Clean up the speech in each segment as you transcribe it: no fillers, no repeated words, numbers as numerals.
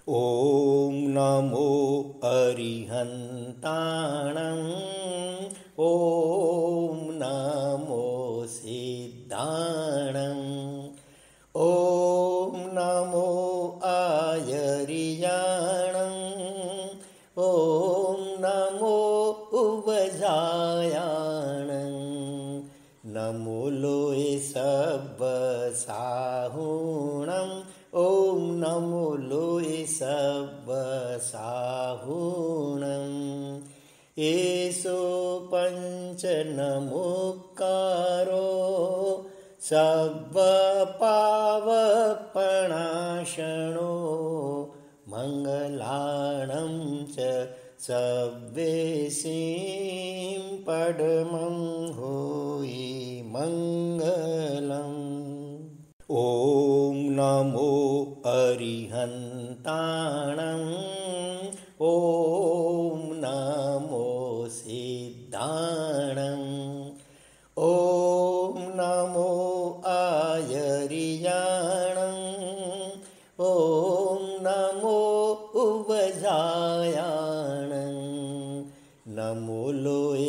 ॐ नमो अरिहन्ताणं ॐ नमो सिद्धाणं ॐ नमो आयरियाणं ॐ नमो उवजायाणं नमो लोय सब्बसाहुणं ॐ नमो लोय सब्बसाहुणं येषु पञ्चनमुक्कारो सब्बपावपणाशनो मङ्गलाणं च सव्वेसिं पद्मं होयि मङ्गलम् ॐ नमो अरिहन्ताणं ॐ नमो सिद्धाणं ॐ नमो आयरियाणं ॐ नमो उवजायाणं नमो लोय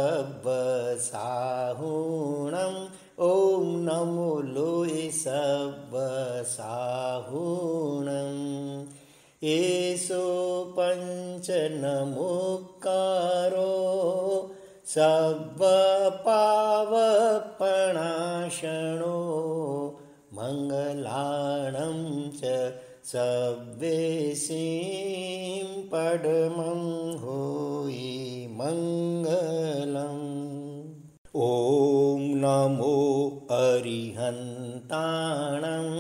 सब्बसाहुणं ॐ नमो लोय सब्बसाहुणं येषु पञ्चनमुक्कारो सब्बपावपणाशनो मङ्गलाणं च सव्वेसिं पद्मं होयि मङ्गलम् ॐ नमो अरिहन्ताणं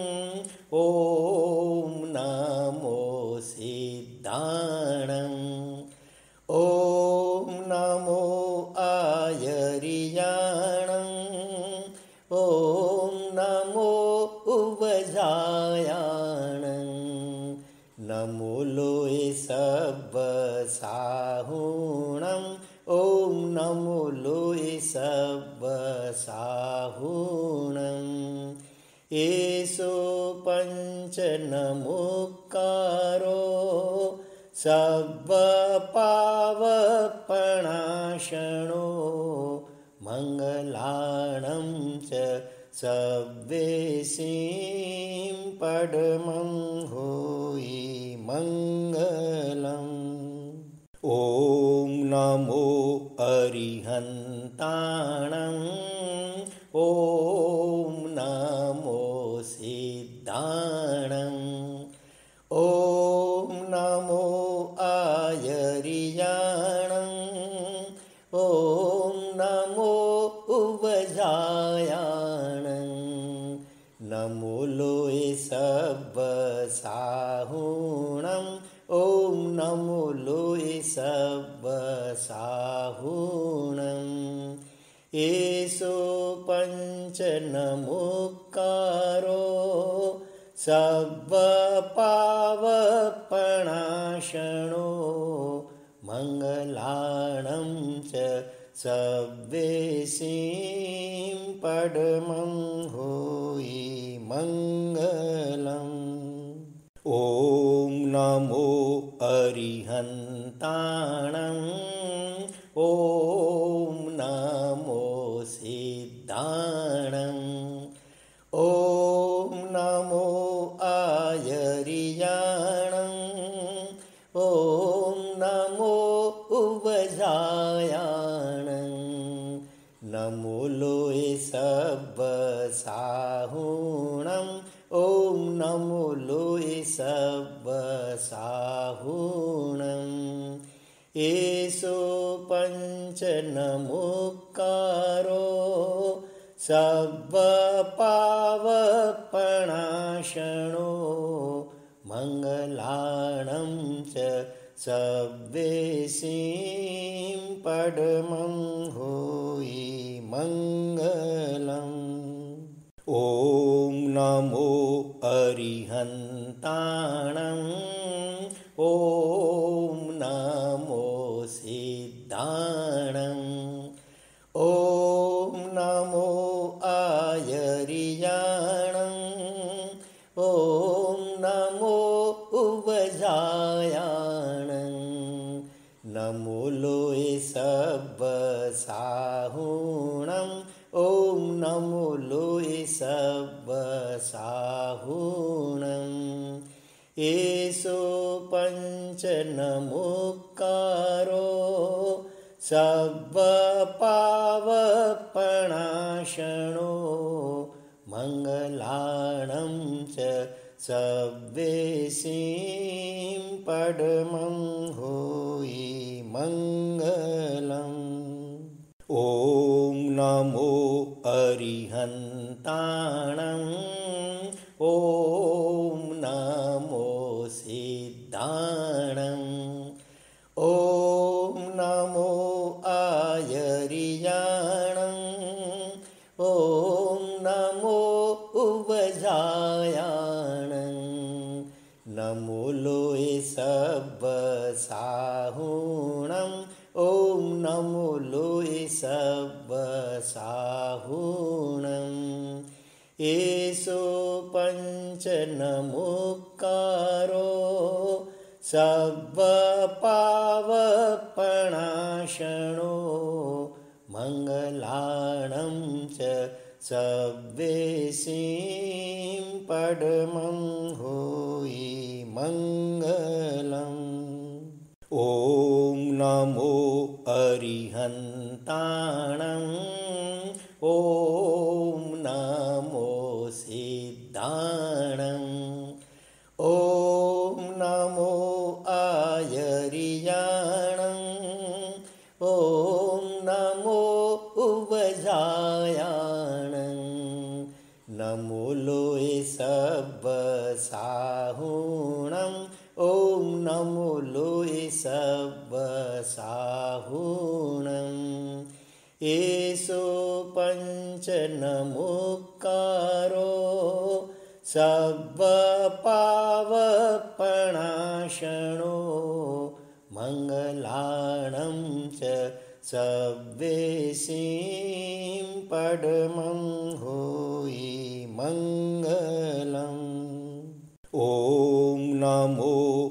ॐ नमो सिद्धाणं ॐ नमो आयरियाणं ॐ नमो उवजायाणं नमो लोय सब्बसाहुणं ॐ नमो लोय सब्बसाहुणं येषु पञ्चनमुक्कारो सब्बपावपणाशनो मङ्गलाणं च सव्वेसिं पद्मं होयि मङ्गलम् ॐ नमो अरिहन्ताणं ॐ नमो सिद्धाणं ॐ नमो आयरियाणं ॐ नमो उवजायाणं नमो लोय सब्बसाहुणं ॐ नमो लोय सब्बसाहुणं येषु पञ्चनमुक्कारो सब्बपावपणाशनो मङ्गलाणं च सव्वेसिं पद्मं होयि मङ्गलम् ॐ नमो अरिहन्ताणं ॐ नमो सिद्धाणं ॐ नमो आयरियाणं ॐ नमो उवजायाणं नमो लोय सब्बसाहुणं ॐ नमो लोय सब्बसाहुणं येषु पञ्चनमुक्कारो सब्बपावपणाशनो मङ्गलाणं च सव्वेसिं पद्मं होयि मङ्गलम् ॐ नमो अरिहन्ताणं ॐ नमो सिद्धाणं ॐ नमो आयरियाणं ॐ नमो उव उपजायाणं नमो लोये सब्ब साहुणं ॐ नमो लोये सब्ब साहुणं येषु पञ्चनमुक्कारो सब्ब पावपणाशनो मङ्गलाणं च सव्वेसिं पडमं होयि मङ्गलम् ॐ नमो अरिहन्ताणं ॐ नमो सिद्धाणं ॐ नमो आयर्याणं ॐ नमो उपजायाणं नमो लोये सब्ब साहुणं ॐ नमो लोये सब्ब साहुणं येषु पञ्चनमुक्कारो सब्ब पावपणाशनो मङ्गलाणं च सव्वेसिं पडमं होयि मङ्गलम् ॐ नमो अरिहन्ताणं ॐ नमो सिद्धाणं ॐ नमो आयर्याणं ॐ नमो उपजायाणं नमो लोये सब्ब साहुणं ॐ नमो लोये सब्ब साहुणं येषु पञ्चनमुक्कारो सब्ब पावपणाशनो मङ्गलाणं च सव्वेसिं पडमं होयि मङ्गलम् ॐ नमो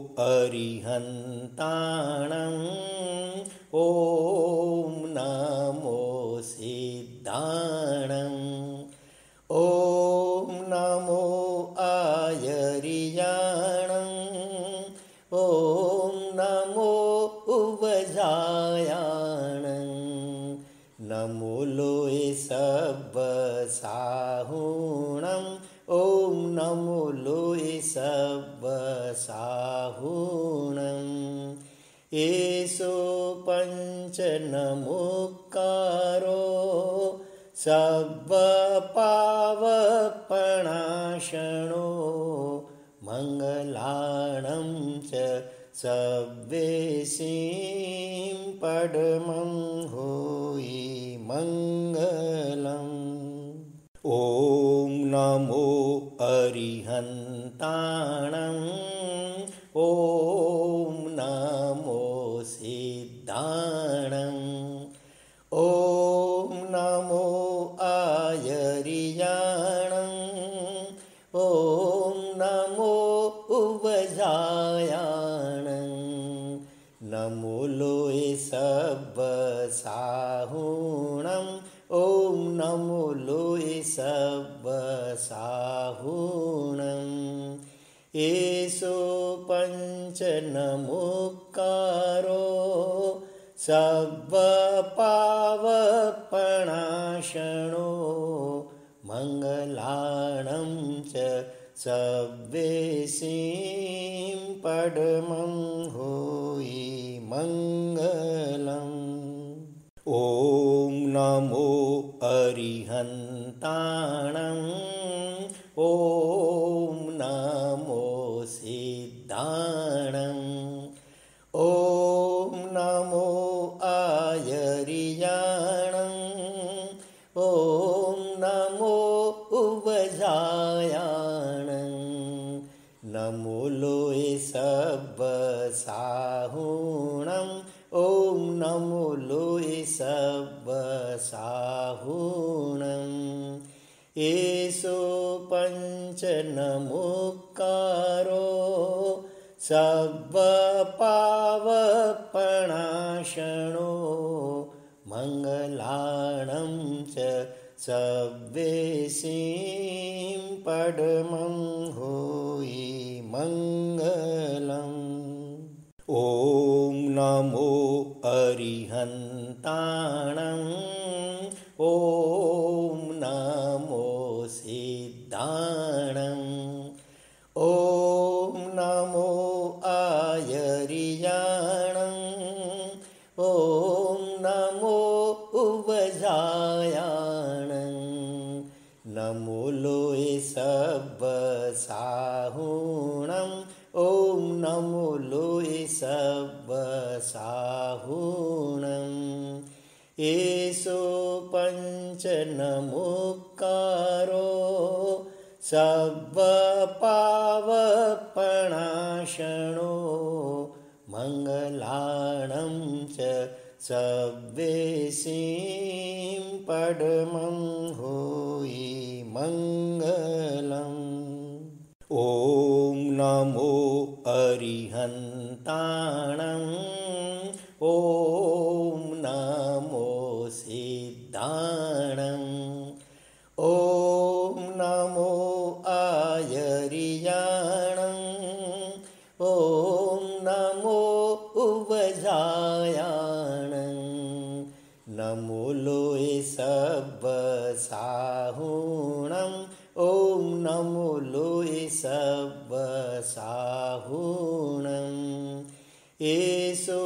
अरिहन्ताणं ॐ नमो सिद्धाणं ॐ नमो आयर्याणं ॐ नमो उपजायाणं नमो लोये सब्ब साहुणं ॐ नमो लोये सब्ब साहुणं येषु पञ्चनमुक्कारो सब्ब पावपणाशनो मङ्गलाणं च सव्वेसिं पडमं होयि मङ्गलम् ॐ नमो अरिहन्ताणं ॐ नमो सिद्धाणं ॐ नमो आयर्याणं ॐ नमो उपजायाणं नमो लोये सब्ब साहुणं ॐ नमो लोये सब्ब साहुणं येषु पञ्चनमुक्कारो सब्ब पावपणाशनो मङ्गलाणं च सव्वेसिं पडमं होयि मङ्गलम् ॐ नमो अरिहन्ताणं ॐ नमो सिद्धाणं ॐ नमो आयर्याणं ॐ नमो उपजायाणं नमो लोये सब्ब साहुणं ॐ नमो लोये सब्ब साहुणं येषु पञ्चनमुक्कारो सर्वपावपणाशनो मङ्गलानं च सव्येसीं पद्मं होयि मङ्गलम्। ॐ नमो अरिहन्ताणम् ॐ नमो सिद्धाणम् ॐ नमो आयर्याणम् ॐ नमो उवजायाणम् नमो लोये सब्बसाहुणम् ॐ नमो लोये सब्बसाहुणम् एषो पञ्चनमुक्कारो सर्वपावपणाशनो मङ्गलानं च सव्येसीं पद्मं होयि मङ्गलम्। ॐ नमो अरिहन्ताणम् ॐ नमो सिद्धाणम् ॐ नमो आयर्याणम् ॐ नमो उवजायाणम् नमो लोये सब्बसाहुणम् ॐ नमो लोये सब्बसाहुणम् एषो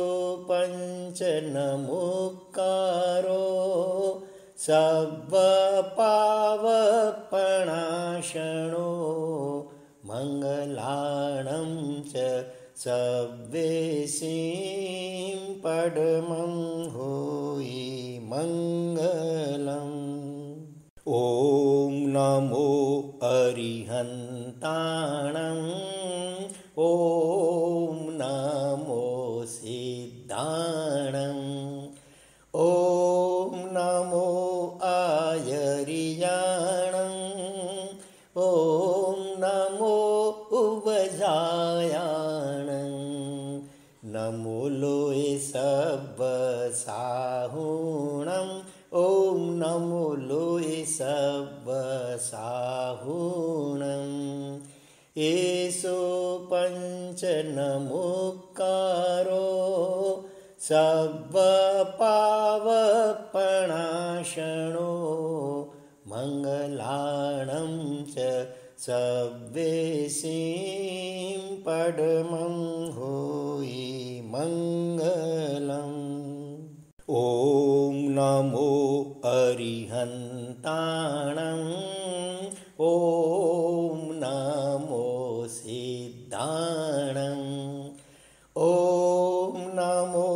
पञ्चनमुक्कारो सर्वपावपणाशनो मङ्गलानं च सव्येसीं पद्मं होयि मङ्गलम्। ॐ नमो अरिहन्ताणम् ॐ नमो सिद्धाणम् ॐ नमो आयर्याणम् ॐ नमो उवजायाणम् नमो लोये सब्बसाहुणम् ॐ नमो लोये सब्बसाहुणम् एषो पञ्चनमुक्कारो सर्वपावपणाशनो मङ्गलानं च सव्येसीं पद्मं होयि मङ्गलम्। ॐ नमो अरिहन्ताणम् ॐ नमो सिद्धाणम् ॐ नमो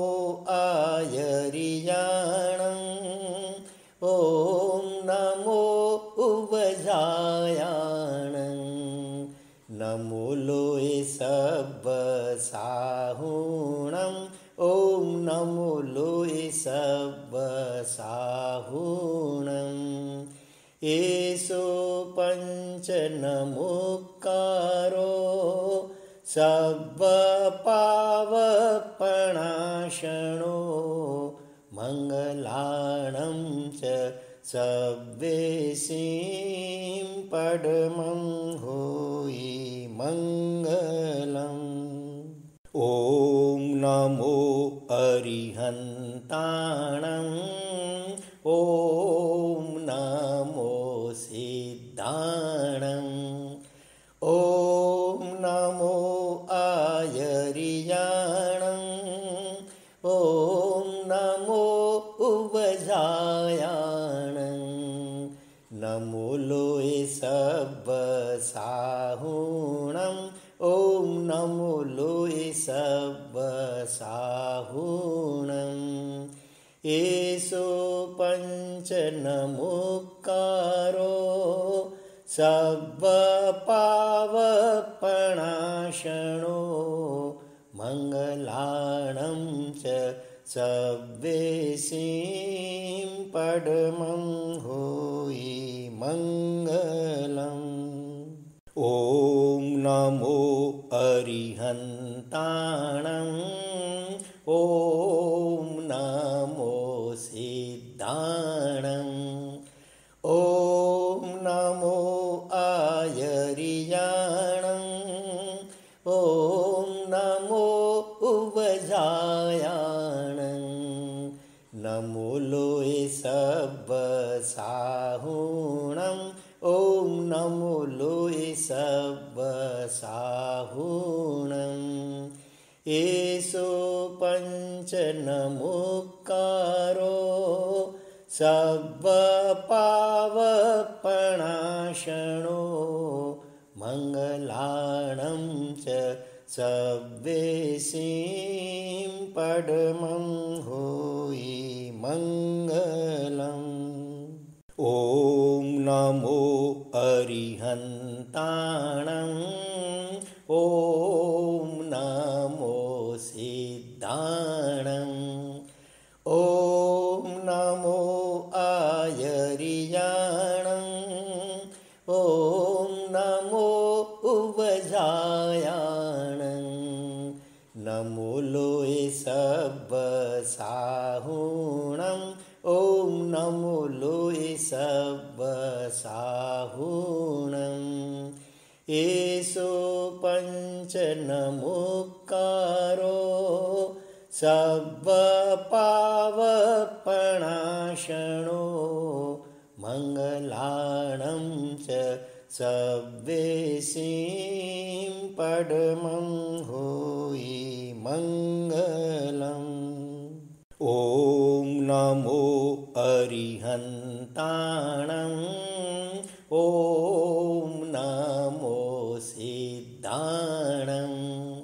आयर्याणम् ॐ नमो उवजायाणम् नमो लोये सब्बसाहुणम् ॐ नमो लोये सब्बसाहुणम् एषो पञ्चनमुक्कारो सर्वपावपणाशनो मङ्गलानं च सव्येसीं पद्मं होयि मङ्गलम्। ॐ नमो अरिहन्ताणम् ॐ नमो सिद्धाणम् ॐ नमो आयर्याणम् ॐ नमो उवजायाणम् नमो लोये सब्बसाहुणम् ॐ नमो लोये सब्बसाहुणम् एषो पञ्चनमुक्कारो सर्वपावपणाशनो मङ्गलानं च सव्येसीं पद्मं होयि मङ्गलम्। ॐ नमो अरिहन्ताणम् ॐ नमो सिद्धाणम् ॐ नमो आयर्याणम् ॐ नमो उवजायाणम् नमो लोय सब्बसाहुणम् ॐ नमो लोय सब्बसाहुणम् एषो पञ्चनमुक्कारो सब्बपावपणाशनो मङ्गलाणं च सब्वेसिं पडमं होयि मङ्गलम् ॐ नमो अरिहन्ताणम् ॐ नमो सिद्धाणम् ॐ नमो आयर्याणम् ॐ नमो उवजायाणम् नमो लोय सब्बसाहुणम् ॐ नमो लोय सब्बसाहुणम् एषो पञ्चनमुक्कारो सब्बपावपणाशनो मङ्गलाणं च सब्वेसिं पडमं होयि मङ्गलम् ॐ नमो अरिहन्ताणम् ॐ नमो सिद्धाणम्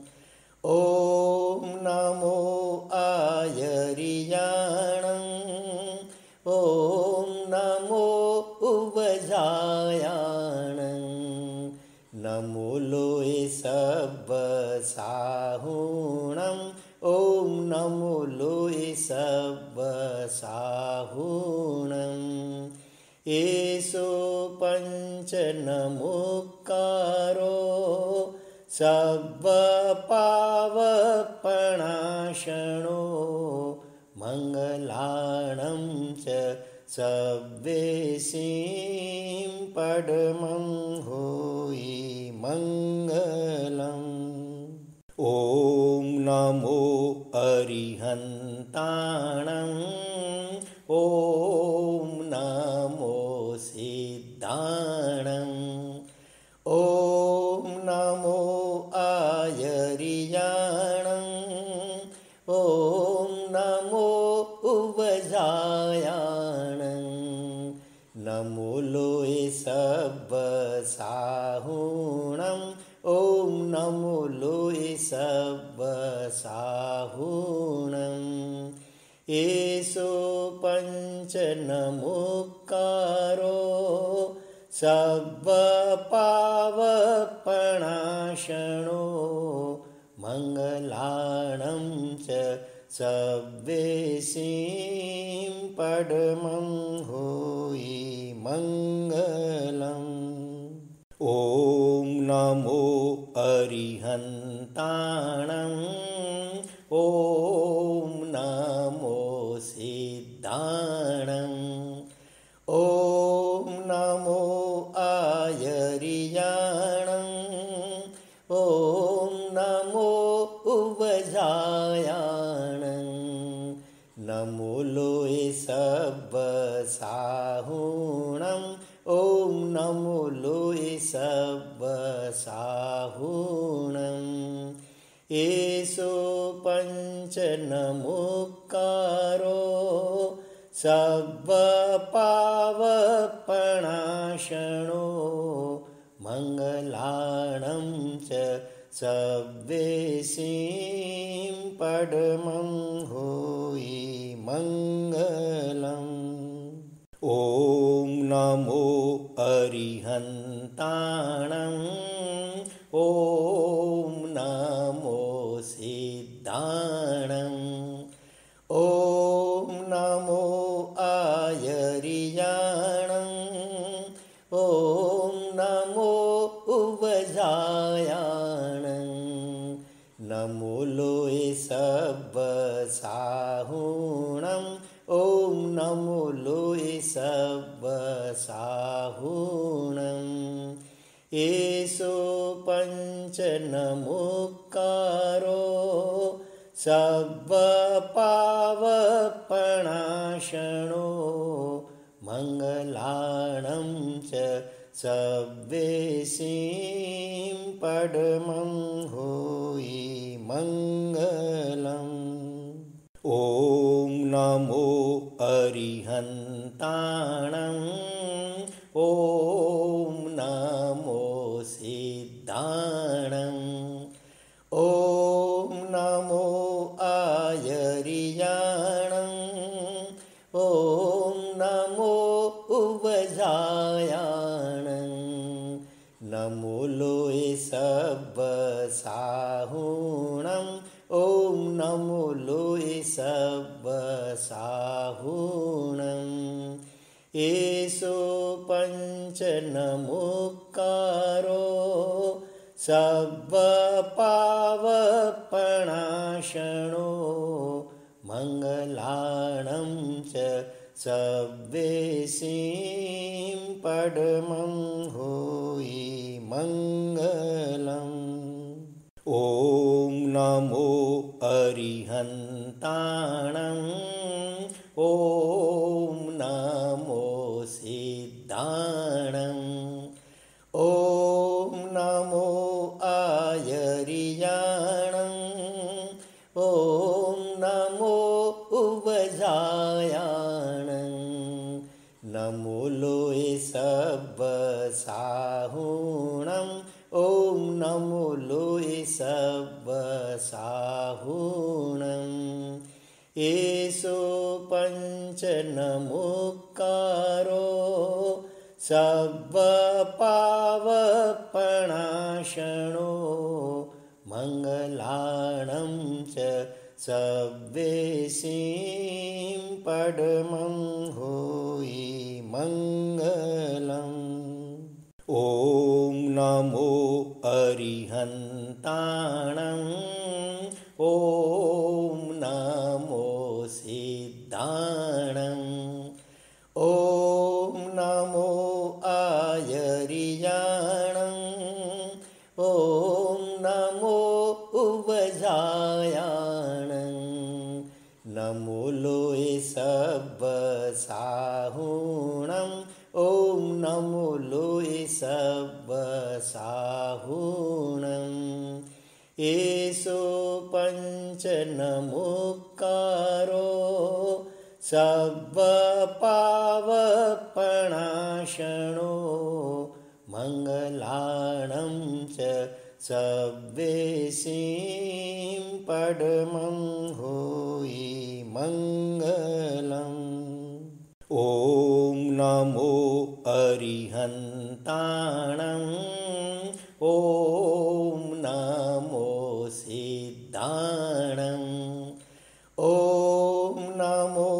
ॐ नमो आयर्याणम् ॐ नमो उवजायाणम् नमो लोय सब्बसाहुणम् ॐ नमो लोय सब्बसाहुणम् एषो पञ्चनमुक्कारो सब्बपावपणाशनो मङ्गलाणं च सब्वेसिं पडमं होयि मङ्गलम् ॐ नमो अरिहन्ताणम् ॐ नमो सिद्धाणम् ॐ नमो आयर्याणम् ॐ नमो उवजायाणम् नमो लोय सब्बसाहुणम् ॐ नमो लोय सब्बसाहुणम् एषो पञ्चनमुक्कारो सब्बपावपणाशनो मङ्गलाणं च सब्वेसिं पडमं होयि मङ्गलम् ॐ नमो अरिहन्ताणम् ॐ नमो सिद्धाणम् ॐ नमो आयर्याणम् ॐ नमो उवजायाणम् नमो लोय सब्बसाहुणम् ॐ नमो लोय सब्बसाहुणम् एषो पञ्चनमुक्कारो सब्बपावपणाशनो मङ्गलाणं च सब्वेसिं पडमं होयि मङ्गलम् ॐ नमो अरिहन्ताणम् ॐ नमो सिद्धाणम् ॐ नमो आयर्याणम् ॐ नमो उवजायाणम् नमो नमो लोये सब्ब साहुणं ॐ नमो लोये सब्ब साहुणं एषो पञ्चनमुक्कारो सब्बपावपणाशनो मङ्गलाणं च सब्वेशीं पडमं होयि मङ्गलम् ॐ नमो अरिहन्ताणं ॐ नमो सिद्धाणं ॐ नमो आयर्याणं ॐ नमो उवजायाणं नमो लोये सब्ब साहुणं ॐ नमो लोये सब्ब साहुणं एषो पञ्चनमुक्कारो सब्बपावपणाशनो मङ्गलाणं च सब्वेशीं पडमं होयि मङ्गलम् ॐ नमो अरिहन्ताणं ॐ नमो सिद्धाणं ॐ नमो आयर्याणं ॐ नमो उवजायाणं नमो लोये सब्ब साहुणं ॐ नमो लोये सब्ब साहुणं एषो पञ्चनमुक्कारो सब्बपावपणाशनो मङ्गलाणं च सब्वेशीं पडमं होयि मङ्गलम् ॐ नमो अरिहन्ताणं ॐ नमो सिद्धाणं ॐ नमो आयर्याणं ॐ नमो उवजायाणं नमो लोये सब्ब साहुणं ॐ नमो लोये सब्ब साहुणं एषो पञ्चनमुक्कारो सब्बपावपणाशनो मङ्गलाणं च सब्वेशीं पडमं होयि मङ्गलम् ॐ नमो अरिहन्ताणं ॐ नमो सिद्धाणं ॐ नमो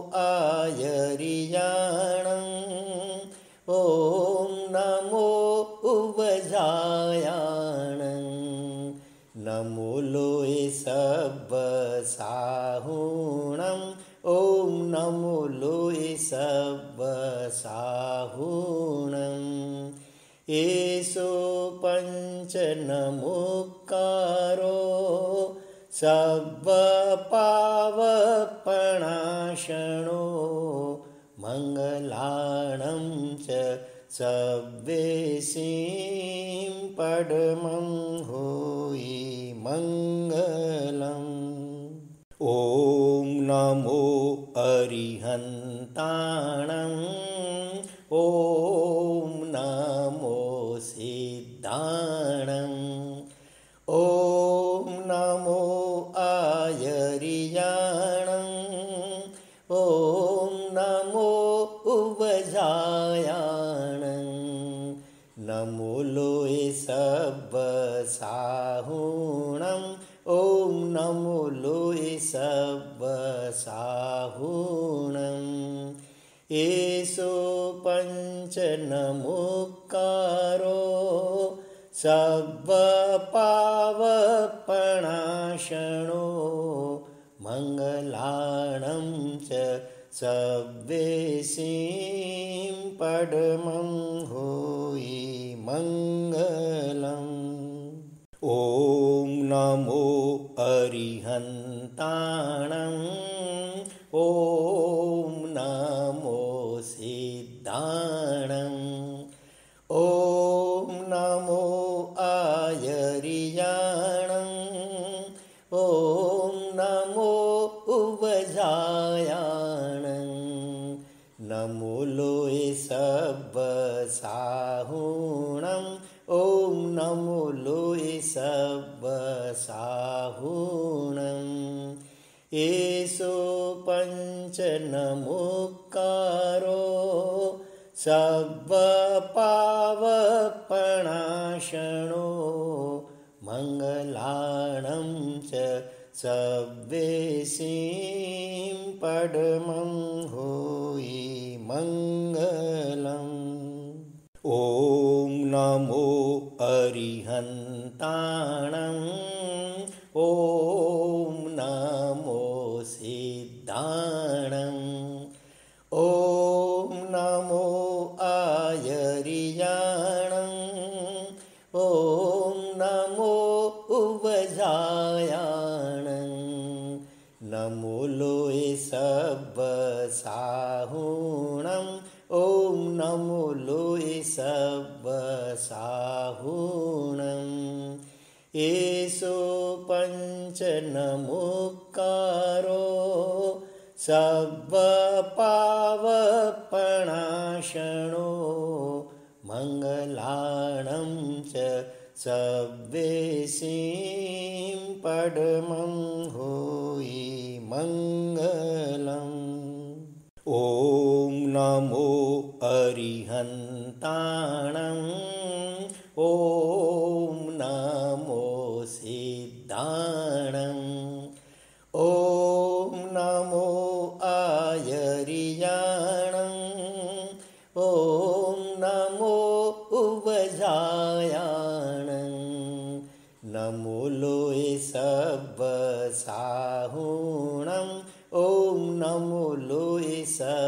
आयर्याणं ॐ नमो उवजायाणं नमो लोये सब्ब साहुणं ॐ नमो लोये सब्ब साहुणं एषो पञ्चनमुक्कारो सब्बपावपणाशनो मङ्गलाणं च सब्वेशीं पडमं होयि मङ्गलम् ॐ नमो अरिहन्ताणं ॐ नमो सिद्धाणं ॐ नमो आयर्याणं ॐ नमो उवजायाणं नमो लोये सब्ब साहुणं ॐ नमो लोये सब्ब साहुणं एषो पञ्चनमुक्कारो सर्वपावपणाशनो मङ्गलाणं च सव्वेशीं पडमं होयि मङ्गलम्। ॐ नमो अरिहन्ताणम् ॐ नमो सिद्धाणम् ॐ नमो आयर्याणम् ॐ नमो उवजायाणं नमो लोये सब्बसाहुणम् ॐ नमो लोये सब्बसाहुणम्। एषो पञ्चनमुक्कारो सर्वपावपणाशनो मङ्गलाणं च सव्वेशीं पडमं होयि मङ्गलम्। ॐ नमो अरिहन्ताणम् ॐ नमो सिद्धाणम् ॐ नमो आयर्याणम् ॐ नमो उवजायाणं नमो लोये सब्बसाहुणम् ॐ नमो लोये सब्बसाहुणम्। एषो पञ्चनमुक्कारो सर्वपावपणाशनो मङ्गलाणं च सव्वेशीं पडमं होयि मङ्गलम्। ॐ नमो अरिहन्ताणम् ॐ नमो सिद्धाणम् ॐ नमो आयर्याणम् ॐ नमो उवजायाणं नमो लोये सब्बसाहुणम् ॐ नमो लोये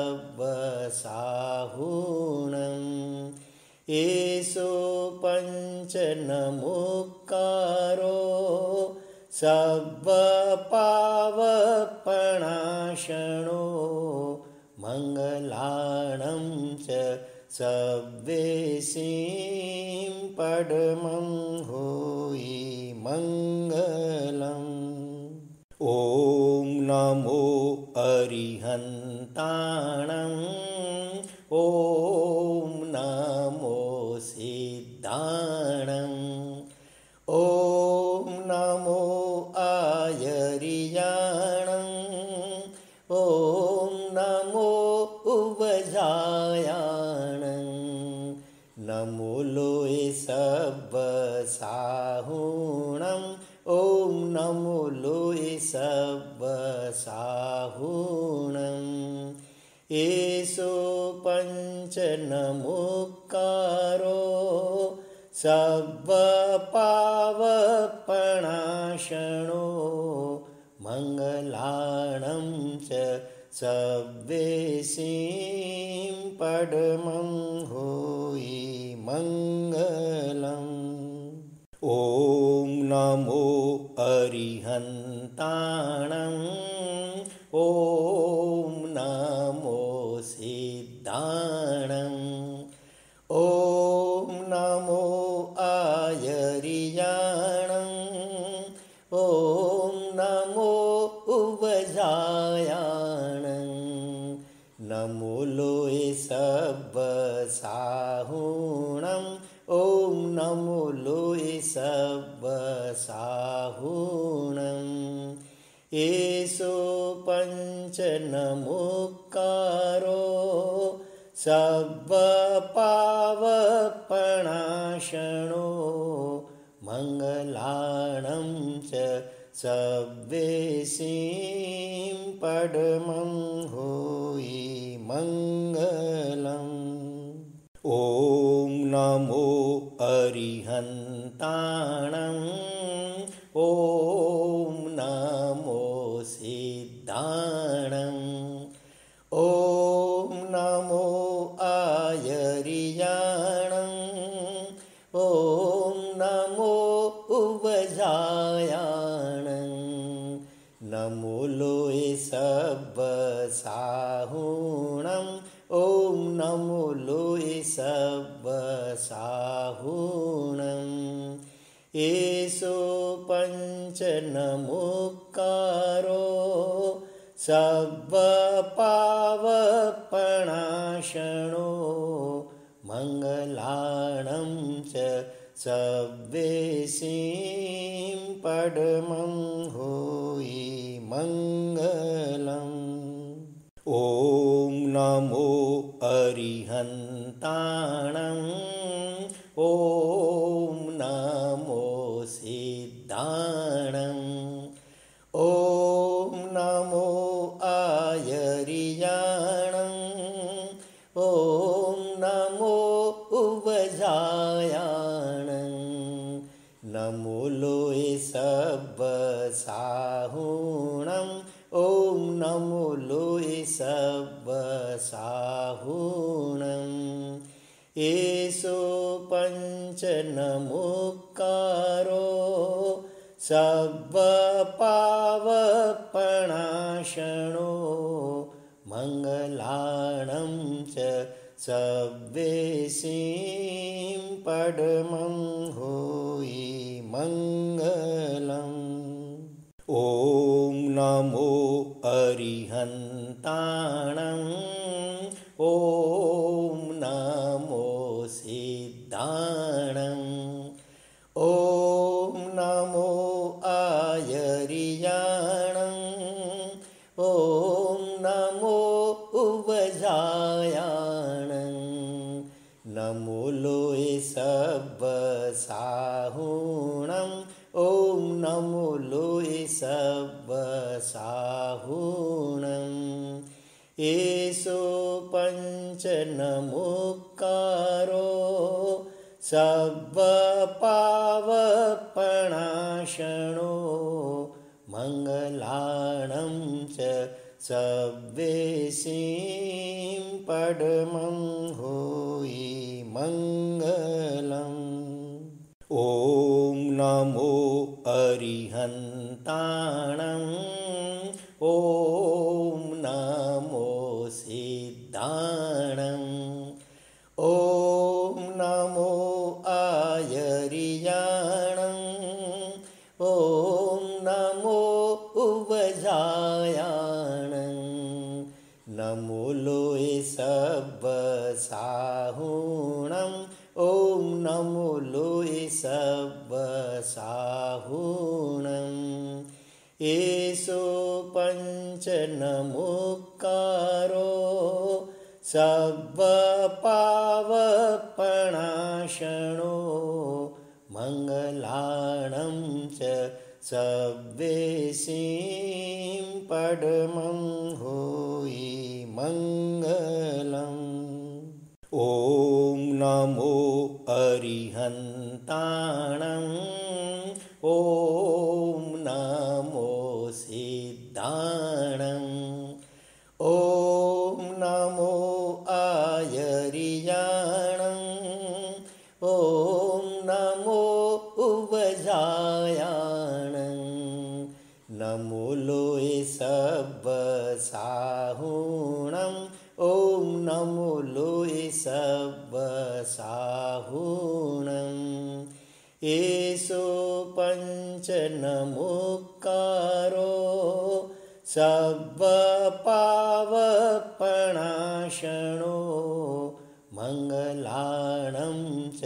सब्बसाहुणम्। एषो पञ्चनमुक्कारो सर्वपावपणाशनो मङ्गलाणं च सव्वेशीं पडमं होयि मङ्गलम्। ॐ नमो अरिहन्ताणम् ॐ नमो सिद्धाणम् ॐ नमो आयर्याणम् ॐ नमो उवजायाणं नमो लोये सब्बसाहुणम् ॐ नमो लोये सब्बसाहुणम्। एषो पञ्चनमुक्कारो सर्वपावपणाशनो मङ्गलाणं च सव्वेशीं पडमं होयि मङ्गलम्। ॐ नमो अरिहन्ताणम् ॐ नमो सिद्धाणम् ॐ नमो आयर्याणम् ॐ नमो उवजायाणं नमो लोये सब्बसाहुणम् ॐ नमो लोये सब्बसाहुणम्। एषो पञ्चनमुक्कारो सर्वपावपणाशनो मङ्गलाणं च सव्वेशीं पडमं होयि मङ्गलम्। ॐ नमो अरिहन्ताणम् ॐ नमो सिद्धाणम् ॐ नमो आयर्याणम् ॐ नमो उवजायाणम् नमो लोए सब साहुणम् ॐ नमो लोए सब साहुणम् एषो पञ्च नमोकारो सब पावपणाशनो मङ्गलाणं च सव्वेसीं पडमं होयि मङ्गलम् ॐ नमो अरिहन्ताणम् ॐ नमो सिद्धाणम् ॐ नमो आयर्याणम् ॐ नमो उवजायाणम् नमो लोए सब साहुणम् ॐ नमो लोए सब साहुणम् एषो पञ्च नमोकारो सब पावपणाशनो मङ्गलाणं च सव्वेसीं पडमं होयि मङ्गलम् ॐ नमो अरिहन्ताणम् ॐ नमो सिद्धाणम् ॐ नमो आयर्याणम् ॐ नमो उवजायाणम् नमो लोए सब साहुणम् ॐ नमो लोए सब साहुणम् एषो पञ्च नमोकारो सब पावपणाशनो मङ्गलाणं च सव्वेसीं पडमं होयि मङ्गलम् ॐ नमो अरिहन्ताणम् ॐ नमो सिद्धाणम् ॐ नमो आयर्याणम् ॐ नमो उवजायाणम् नमो लोए सब साहुणम् ॐ नमो लोए सब साहुणम् एषो पञ्च नमोकारो सब पावपणाशनो मङ्गलाणं च सव्वेसीं पडमं होयि मङ्गलम् ॐ नमो अरिहन्ताणम् ॐ नमो सिद्धाणम् ॐ नमो आयर्याणम् ॐ नमो उवजायाणम् नमो लोए सब साहुणम् ॐ नमो लोए सब साहुणम् एषो पञ्च नमोकारो सब पावपणाशनो मङ्गलाणं च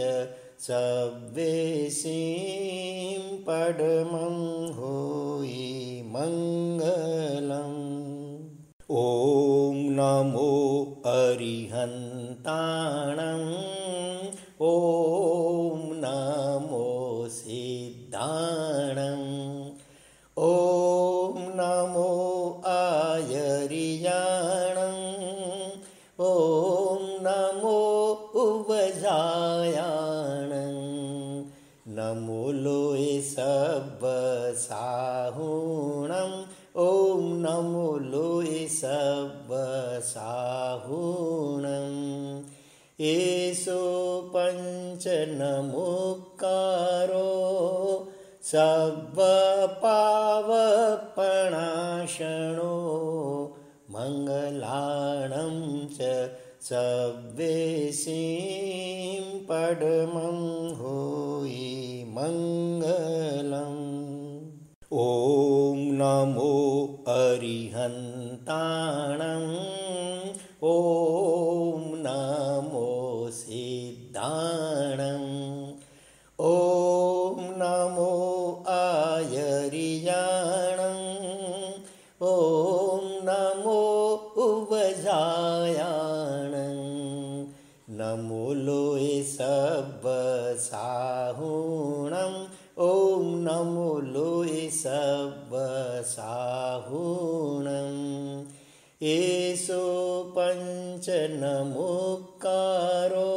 सव्वेसीं पडमं होयि मङ्गलम् ॐ नमो अरिहन्ताणम् ॐ नमो सिद्धाणम् ॐ नमो आयर्याणम् ॐ नमो उव ॐ नमो लोये सब्बसाहुणम् एषो पञ्चनमुक्कारो सब्बपावपणाशनो मङ्गलाणं च सब्वेशीं पडमं होयि मङ्गलम् ॐ नमो अरिहन्ताणम् ॐ नमो सिद्धाणम् ॐ नमो आयर्याणम् ॐ नमो उवजायाणम् नमो लोये सब्बसाहुणम् ॐ नमो लोये सब्बसाहुणम् एषो पञ्चनमुक्कारो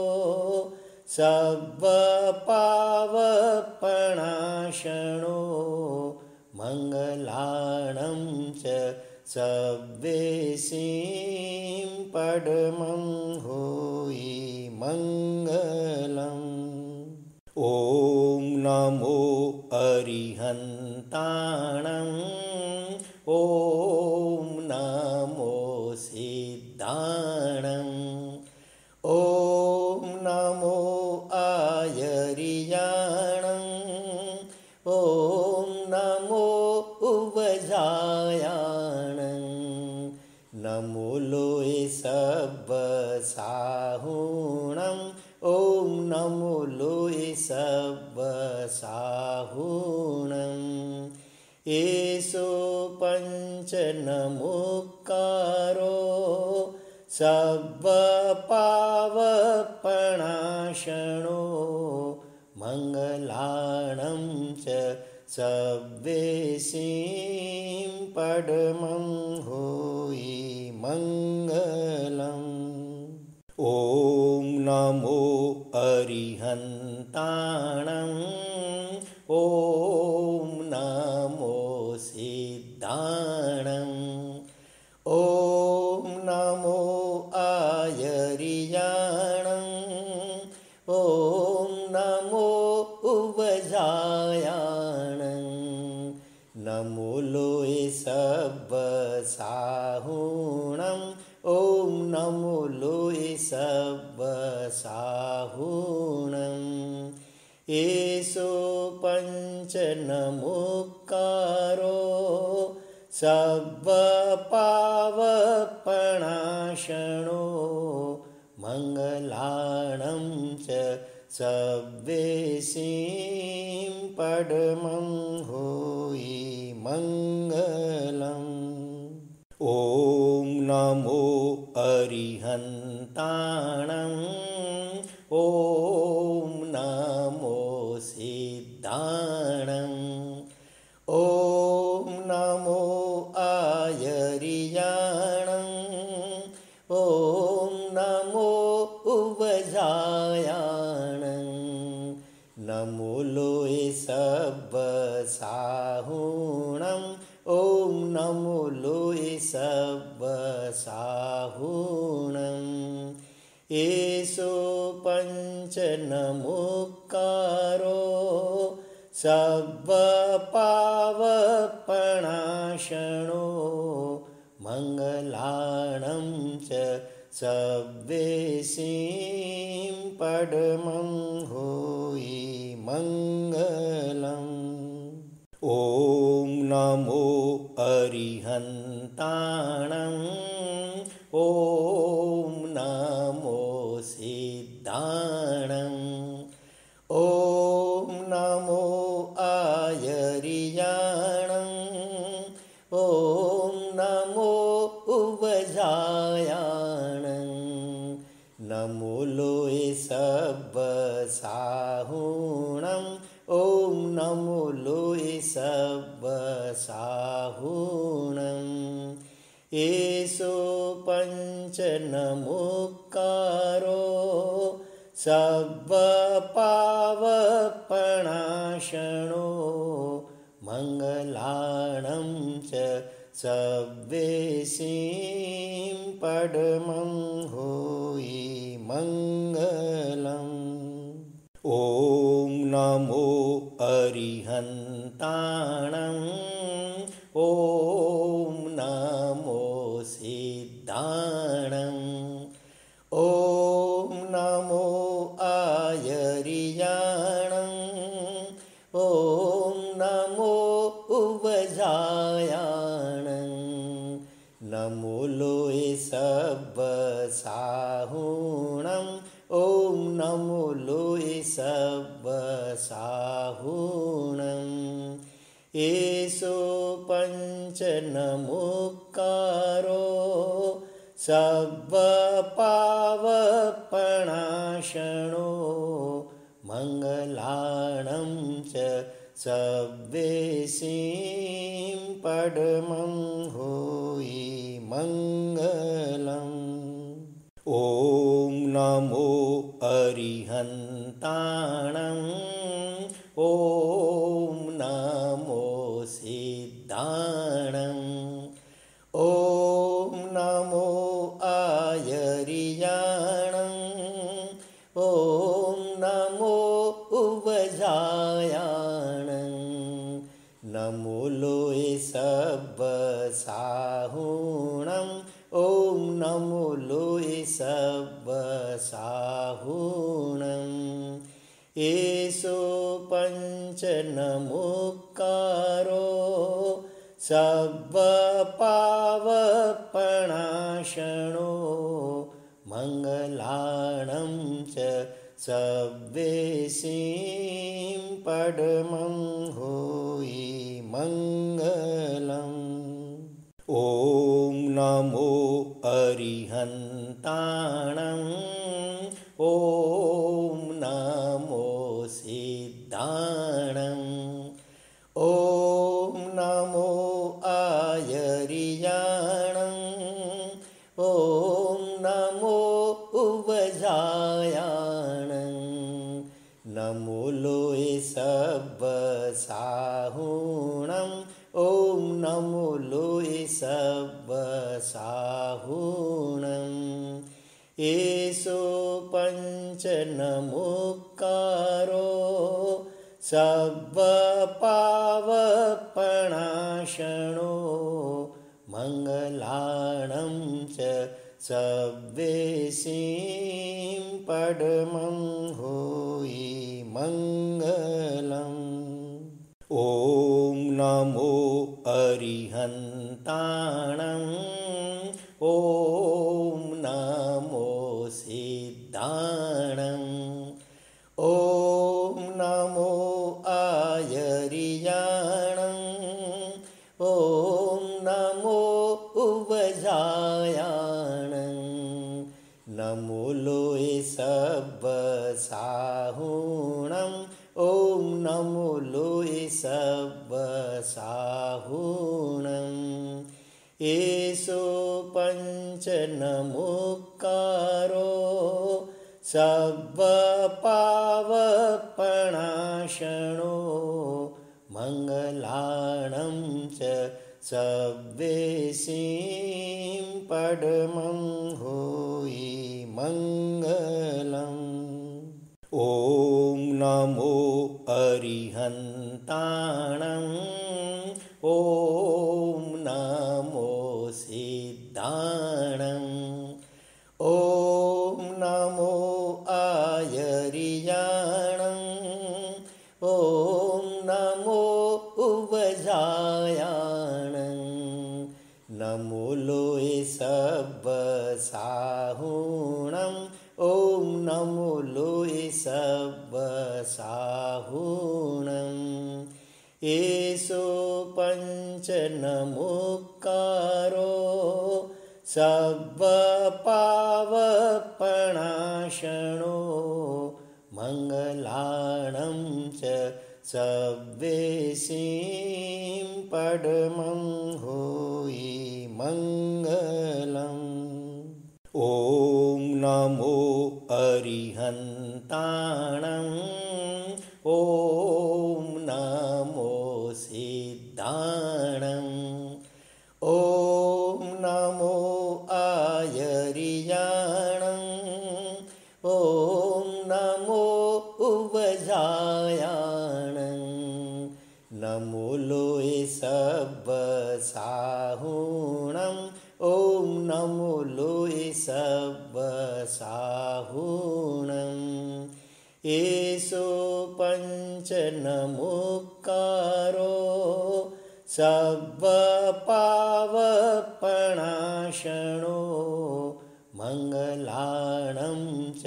सब्बपावपणाशनो मङ्गलाणं च सब्वेशीं पडमं होयि मङ्गलम् ॐ नमो अरिहन्ताणम् ॐ नमो सिद्धाणम् ॐ नमो आयर्याणम् ॐ नमो उवजायाणम् नमो लोये सब्बसाहुणम् ॐ नमो लोये सब्बसाहुणम् एषो पञ्चनमुक्कारो सब्बपावपणाशनो मङ्गलाणं च सब्वेशीं पडमं होयि मङ्गलम् ॐ नमो अरिहन्ताणम् ॐ नमो सिद्धाणम् ॐ नमो आयर्याणम् ॐ नमो उवजायाणम् नमो लोये सब्बसाहुणम् ॐ नमो लोये सब्बसाहुणम् एषो पञ्चनमुक्कारो सब्बपावपणाशनो मङ्गलाणं च सब्वेशीं पडमं होयि मङ्गलम् ॐ नमो अरिहन्ताणम् ॐ नमो सिद्धाणम् ॐ नमो आयर्याणम् ॐ नमो उवजायाणम् नमो लोये सब्बसाहुणम् ॐ नमो लोये सब्बसाहुणम् एषो पञ्चनमुक्कारो सब्बपावपणाशनो मङ्गलाणं च सब्वेशीं पडमं होयि मङ्गलम् ॐ नमो अरिहन्ताणम् ॐ नमो सिद्धाणम् ॐ नमो आयर्याणम् ॐ नमो उवजायाणम् नमो लोये सब्बसाहुणम् ॐ नमो लोये सब्बसाहुणम् एषो पञ्चनमुक्कारो सब्बपावपणाशनो मङ्गलानं च सव्वेसिं पद्मं होयि मङ्गलम्। ॐ नमो अरिहन्ताणं ॐ नमो सिद्धाणं ॐ नमो आयर्याणं ॐ नमो उवजायाणं नमो लोये सब्बसाहुणं ॐ नमो लोये सब्बसाहुणं येषु पञ्चनमुक्कारो सब्बपावपणाशनो मङ्गलानं च सव्वेसिं पद्मं होयि मङ्गलम्। ॐ नमो अरिहन्ताणं ॐ नमो सिद्धाणं ॐ नमो आयर्याणं ॐ नमो उवजायाणं नमो लोये सब्बसाहुणं ॐ नमो लोये सब्बसाहुणं येषु पञ्चनमुक्कारो सब्बपावपणाशनो मङ्गलानं च सव्वेसिं पद्मं होयि मङ्गलम्। ॐ नमो अरिहन्ताणं ॐ नमो सिद्धाणं ॐ नमो आयर्याणं ॐ नमो उवजायाणं नमो लोये सब्बसाहुणं ॐ नमो लोये सब्बसाहुणं येषु पञ्चनमुक्कारो सब्बपावपणाशनो मङ्गलानं च सव्वेसिं पद्मं होयि मङ्गलम्। ॐ नमो अरिहन्ताणं ॐ नमो सिद्धाणं ॐ नमो आयर्याणं ॐ नमो उवजायाणं नमो लोये सब्बसाहुणं ॐ नमो लोये सब्बसाहुणं येषु पञ्चनमुक्कारो सब्बपावपणाशनो मङ्गलानं च सव्वेसिं पद्मं होयि मङ्गलम्। ॐ नमो अरिहन्ताणं ॐ नमो सिद्धाणं ॐ नमो आयर्याणं ॐ नमो उवजायाणं नमो लोये सब्बसाहुणं ॐ नमो लोये सब्बसाहुणं येषु पञ्चनमुक्कारो सब्बपावपणाशनो मङ्गलानं च सव्वेसिं पद्मं होयि मङ्गलम्। ॐ नमो अरिहन्ताणं ॐ नमो सिद्धाणं सब्बसाहुणम् ॐ नमो लोये सब्बसाहुणम् एषो पञ्चनमुक्कारो सब्बपावपणाशनो मङ्गलाणं च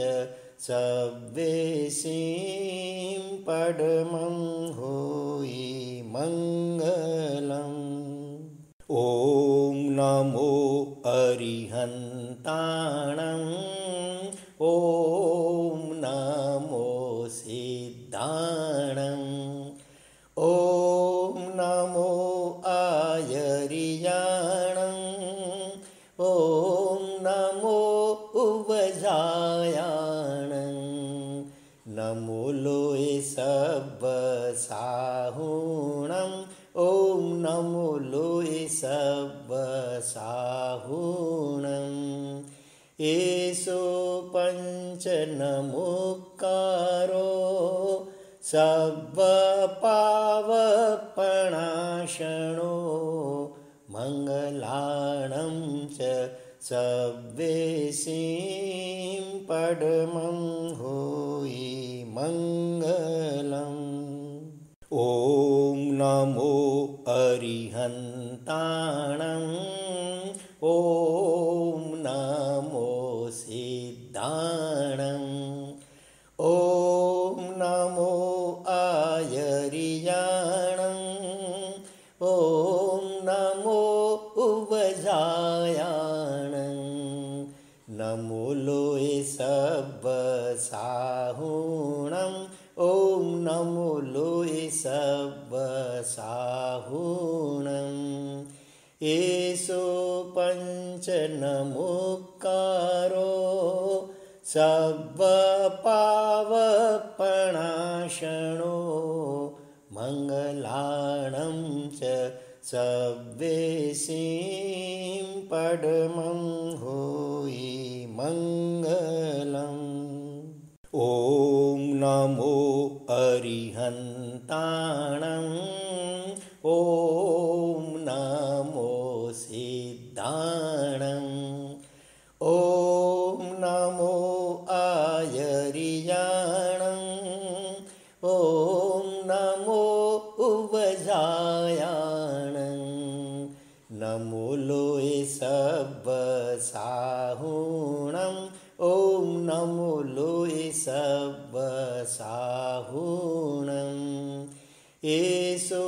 सब्बेसिं पडमं होयि मङ्गलम् ॐ नमो अरिहन्ताणम् ॐ नमो सिद्धाणम् ॐ नमो आयर्याणम् ॐ नमो उवजायाणम् नमो लोये सब्बसाहुणम् ॐ नमो लोये सब्बसाहुणम् एषो पञ्चनमुक्कारो सब्बपावपणाशनो मङ्गलाणं च सब्बेसिं पडमं होयि मङ्गलम् ॐ नमो अरिहन्ताणम् ॐ नमो सिद्धाणम् ॐ नमो आयर्याणम् ॐ नमो उवजायाणम् नमो लोये सब्बसाहुणम् ॐ नमो लोये सब्बसाहुणम् एषो पञ्चनमुक्कारो सब्बपावपणाशनो मङ्गलाणं च सब्बेसिं पडमं होयि मङ्गलम् ॐ नमो अरिहन्ताणम् ॐ नमो सिद्धाणम् ॐ नमो आयर्याणम् ॐ नमो उवजायाणम् नमो लोये सब्बसाहुणम् ॐ नमो लोये सब्बसाहुणम् एषो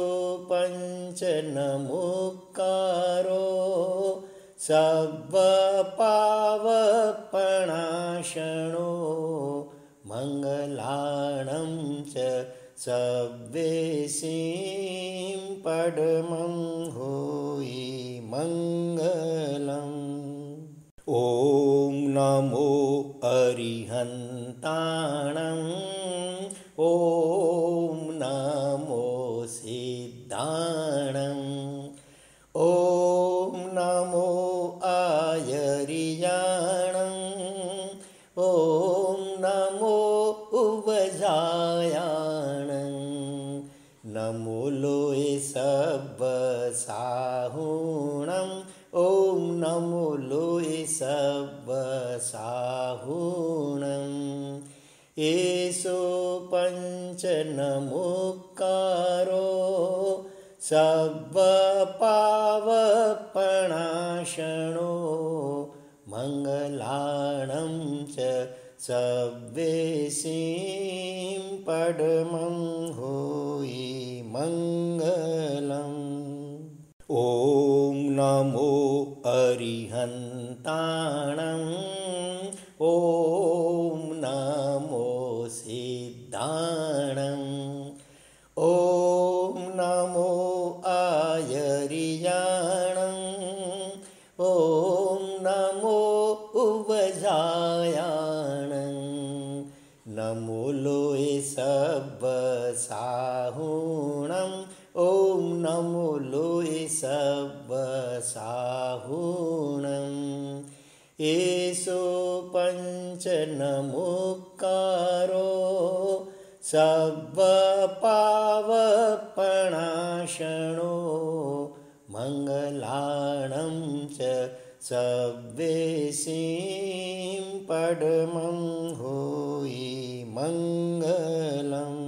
पञ्चनमुक्कारो सब्बपावपणाशनो मङ्गलाणं च सब्बेसिं पडमं होयि मङ्गलम् ॐ नमो अरिहन्ताणम् ॐ नमो सिद्धाणम् ॐ नमो आयर्याणम् ॐ नमो उवजायाणम् नमो लोये सब्बसाहुणम् ॐ नमो लोये सब्बसाहुणम् एषो पञ्चनमुक्कारो सब्बपावपणाशनो मङ्गलाणं च सब्बेसिं पडमं होयि मङ्गलम् ॐ नमो अरिहन्ताणम् ॐ नमो सिद्धाणम् ॐ नमो आयर्याणम् ॐ नमो उवजायाणम् नमो लोये सब्बसाहुणम् ॐ नमो लोये सब्बसाहुणम् एषो पञ्चनमुक्कारो सब्बपावपणाशनो मङ्गलाणं च सव्येसिं पडमं होयि मङ्गलम्।